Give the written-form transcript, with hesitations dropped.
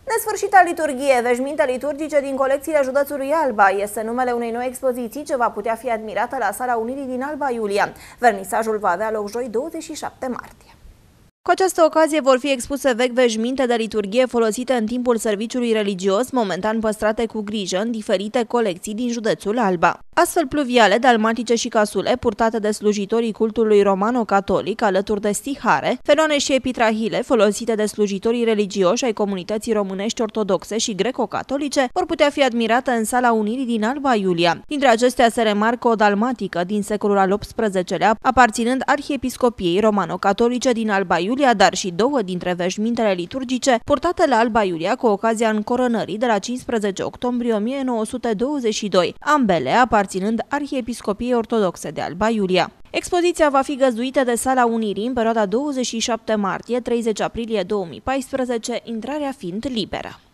Nesfârșita liturghie, veșminte liturgice din colecțiile județului Alba este numele unei noi expoziții ce va putea fi admirată la Sala Unirii din Alba Iulia. Vernisajul va avea loc joi 27 martie. Cu această ocazie vor fi expuse vechi veșminte de liturghie folosite în timpul serviciului religios, momentan păstrate cu grijă în diferite colecții din județul Alba. Astfel, pluviale, dalmatice și casule, purtate de slujitorii cultului romano-catolic, alături de stihare, feloane și epitrahile, folosite de slujitorii religioși ai comunității românești ortodoxe și greco-catolice, vor putea fi admirate în Sala Unirii din Alba Iulia. Dintre acestea se remarcă o dalmatică din secolul al XVIII-lea, aparținând arhiepiscopiei romano-catolice din Alba Iulia, dar și două dintre veșmintele liturgice purtate la Alba Iulia cu ocazia încoronării de la 15 octombrie 1922, ambele aparținând Arhiepiscopiei Ortodoxe de Alba Iulia. Expoziția va fi găzduită de Sala Unirii în perioada 27 martie-30 aprilie 2014, intrarea fiind liberă.